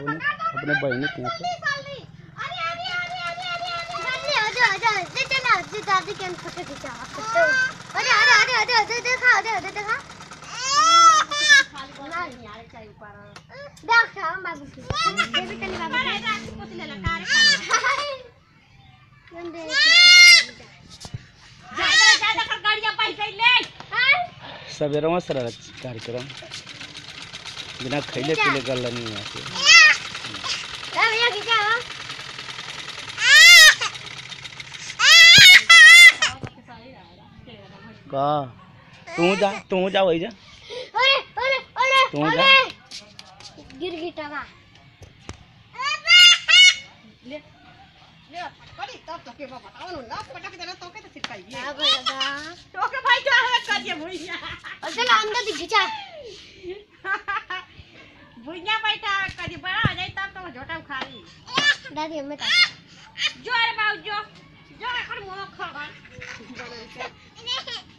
अपने बहनी के यहाँ सवेरा में सारा कार्यक्रम बिना खैले पीले गल नहीं है का तू जा वही जा तू जा गिर गिटावा ले ले कड़ी तब तो के बताओ ना पटक देना तो के तो सिखाइए हां दादा तो के भाई जा है करिए भुइया चल अंदर दिख जा भुइया बैठा करी बड़ा हो जाए तब तो झोटा खा ली दादी हमें का जो अरे बाबू जो जो कर मुंह खा